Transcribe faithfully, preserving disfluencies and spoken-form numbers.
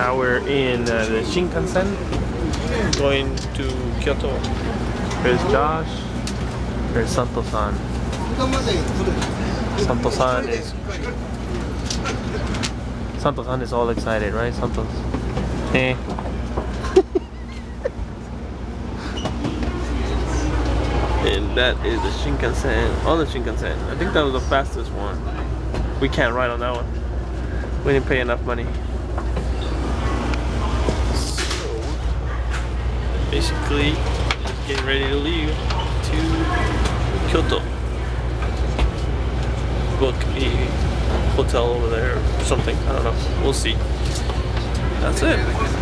Now we're in uh, the Shinkansen going to Kyoto. There's Josh. There's Santo-san. Santo-san is Santo-san is all excited, right? Santos. Eh. And that is the Shinkansen. On the Shinkansen. I think that was the fastest one. We can't ride on that one. We didn't pay enough money. So basically getting ready to leave to Kyoto. Book a hotel over there or something. I don't know. We'll see. That's it.